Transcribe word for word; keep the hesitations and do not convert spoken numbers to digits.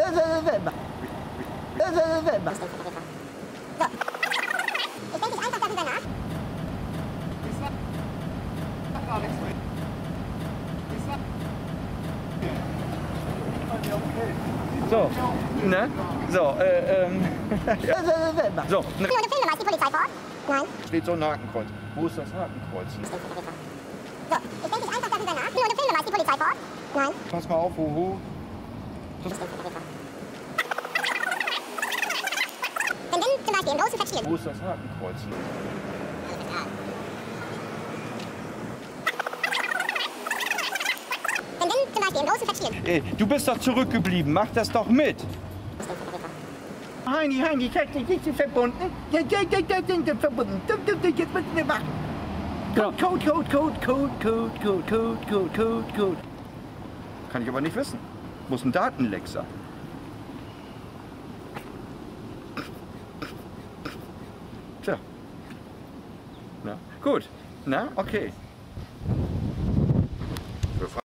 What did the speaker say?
So, ne? So, äh, ähm. So, ne? Ist die Polizei vor Ort? Nein. Steht so ein Hakenkreuz. Wo ist das Hakenkreuz? So, ich denke einfach darüber nach. Nur eine Filme, ist die Polizei vor Ort? Nein. Pass mal auf, Hoho. Wenn dann zum Beispiel im großen Verkehr. Wo ist das Hakenkreuz? Wenn dann zum Beispiel im großen Verkehr. Ey, du bist doch zurückgeblieben, mach das doch mit. Heini, Heini, ich hab dich nicht verbunden. Ja, ja, ja, ja, sind verbunden. Jetzt müssen wir machen. Code, Code, Code, Code, Code, Code, Code, Code, Code, Code, Code. Kann ich aber nicht wissen. Muss ein Datenleck sein. Tja. Na, gut. Na, okay.